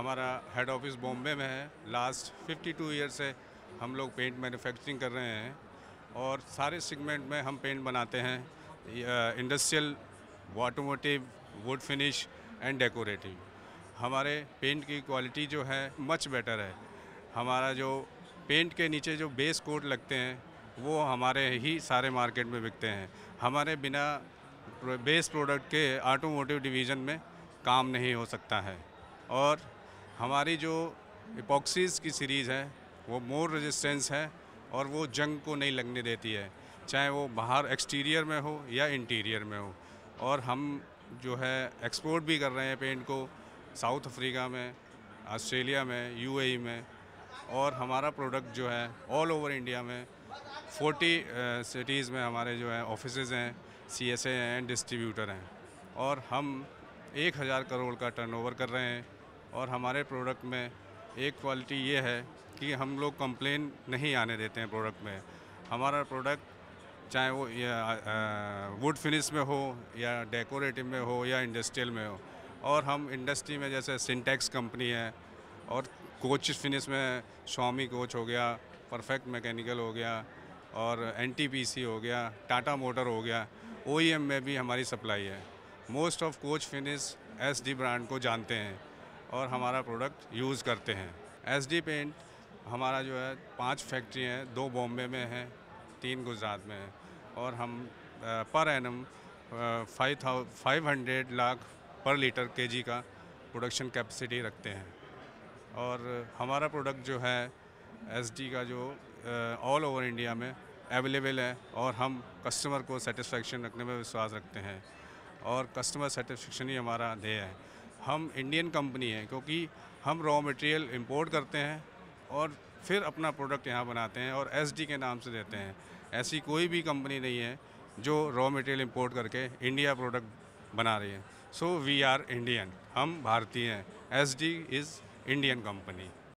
हमारा head office Bombay में है। लास्ट 52 ईयर से हम लोग पेंट मैन्युफैक्चरिंग कर रहे हैं और सारे सेगमेंट में हम पेंट बनाते हैं, industrial, automotive, wood finish and decorative. हमारे पेंट की क्वालिटी जो है मच बेटर है। हमारा जो पेंट के नीचे जो बेस कोट लगते हैं वो हमारे ही सारे मार्केट में बिकते हैं। हमारे बिना बेस प्रोडक्ट के ऑटोमोटिव डिवीज़न में काम नहीं हो सकता है। और हमारी जो इपॉक्सीज़ की सीरीज़ है वो मोर रेजिस्टेंस है और वो जंग को नहीं लगने देती है, चाहे वो बाहर एक्सटीरियर में हो या इंटीरियर में हो। और हम जो है एक्सपोर्ट भी कर रहे हैं पेंट को साउथ अफ्रीका में, ऑस्ट्रेलिया में, यूएई में। और हमारा प्रोडक्ट जो है ऑल ओवर इंडिया में 40 सिटीज़ में हमारे जो है ऑफिसेज़ हैं, सीएसए हैं, डिस्ट्रीब्यूटर हैं। और हम 1000 करोड़ का टर्नओवर कर रहे हैं। और हमारे प्रोडक्ट में एक क्वालिटी ये है कि हम लोग कंप्लेन नहीं आने देते हैं प्रोडक्ट में। हमारा प्रोडक्ट चाहे वो वुड फिनिश में हो या डेकोरेटिव में हो या इंडस्ट्रियल में हो। और हम इंडस्ट्री में जैसे सिंटेक्स कंपनी है, और कोच फिनिश में स्वामी कोच हो गया, परफेक्ट मैकेनिकल हो गया, और एनटीपीसी हो गया, टाटा मोटर हो गया। ओईएम में भी हमारी सप्लाई है। Most of coach finish SD brand को जानते हैं और हमारा प्रोडक्ट यूज़ करते हैं। एसडी पेंट हमारा जो है 5 फैक्ट्री हैं, 2 बॉम्बे में हैं, 3 गुजरात में हैं। और हम per annum 500 lakh per litre KG का प्रोडक्शन कैपेसिटी रखते हैं। और हमारा प्रोडक्ट जो है एसडी का जो ऑल ओवर इंडिया में अवेलेबल है। और हम कस्टमर को सेटिस्फेक्शन रखने में विश्वास रखते हैं और कस्टमर सेटिस्फेक्शन ही हमारा ध्येय है। हम इंडियन कंपनी है क्योंकि हम रॉ मटेरियल इंपोर्ट करते हैं और फिर अपना प्रोडक्ट यहाँ बनाते हैं और एसडी के नाम से देते हैं। ऐसी कोई भी कंपनी नहीं है जो रॉ मटेरियल इंपोर्ट करके इंडिया प्रोडक्ट बना रही है। सो वी आर इंडियन, हम भारतीय हैं। SD is Indian company.